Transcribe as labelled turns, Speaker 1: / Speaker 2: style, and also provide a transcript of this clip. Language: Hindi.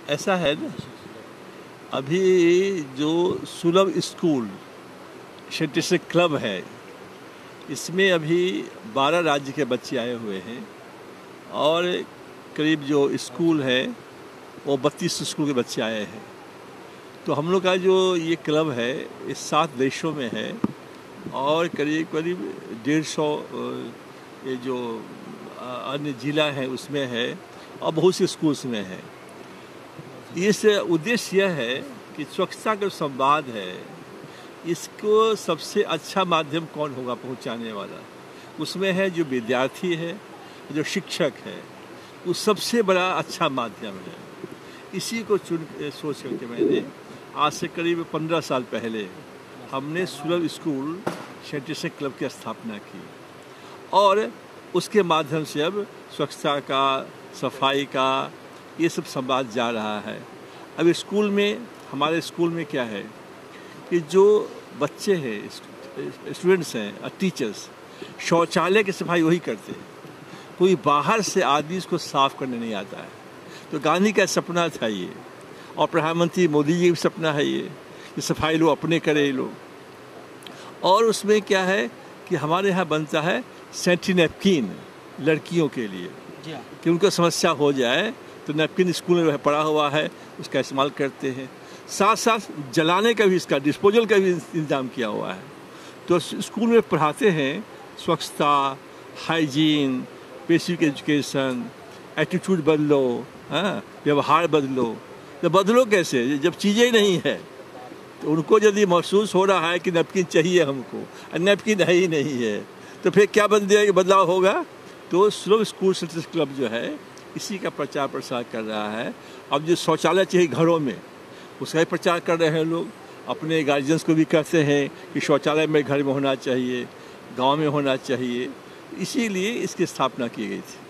Speaker 1: ऐसा है ना, अभी जो सुलभ स्कूल शैक्षणिक क्लब है, इसमें अभी 12 राज्य के बच्चे आए हुए हैं और करीब जो स्कूल है वो 32 स्कूल के बच्चे आए हैं। तो हम लोग का जो ये क्लब है इस 7 देशों में है और करीब करीब 150 ये जो अन्य जिला है उसमें है और बहुत से स्कूल्स में है। इस उद्देश्य यह है कि स्वच्छता का संवाद है, इसको सबसे अच्छा माध्यम कौन होगा पहुंचाने वाला, उसमें है जो विद्यार्थी है, जो शिक्षक है, वो सबसे बड़ा अच्छा माध्यम है। इसी को सोच करके मैंने आज से करीब 15 साल पहले हमने सुलभ स्कूल शैक्षणिक क्लब की स्थापना की और उसके माध्यम से अब स्वच्छता का, सफाई का ये सब संवाद जा रहा है। अब स्कूल में, हमारे स्कूल में क्या है कि जो बच्चे हैं, स्टूडेंट्स हैं और टीचर्स, शौचालय की सफाई वही करते हैं, कोई बाहर से आदमी इसको साफ करने नहीं आता है। तो गांधी का सपना था ये और प्रधानमंत्री मोदी जी का सपना है ये कि सफाई लोग अपने करें लोग। और उसमें क्या है कि हमारे यहाँ बनता है सैनिटरी नैपकिन लड़कियों के लिए कि उनको समस्या हो जाए तो नैपकिन स्कूल में पड़ा हुआ है, उसका इस्तेमाल करते हैं। साथ साथ जलाने का भी, इसका डिस्पोजल का भी इंतजाम किया हुआ है। तो स्कूल में पढ़ाते हैं स्वच्छता, हाइजीन, बेसिक एजुकेशन, एटीट्यूड बदलो, हाँ, व्यवहार बदलो। तो बदलो कैसे जब चीज़ें नहीं है? तो उनको यदि महसूस हो रहा है कि नैपकिन चाहिए हमको और नैपकिन है ही नहीं है, तो फिर क्या बदलाव होगा? तो सुलभ स्कूल शैक्षणिक क्लब जो है इसी का प्रचार प्रसार कर रहा है। अब जो शौचालय चाहिए घरों में, उसका ही प्रचार कर रहे हैं लोग। अपने गार्जियंस को भी कहते हैं कि शौचालय में घर में होना चाहिए, गांव में होना चाहिए। इसीलिए इसकी स्थापना की गई थी।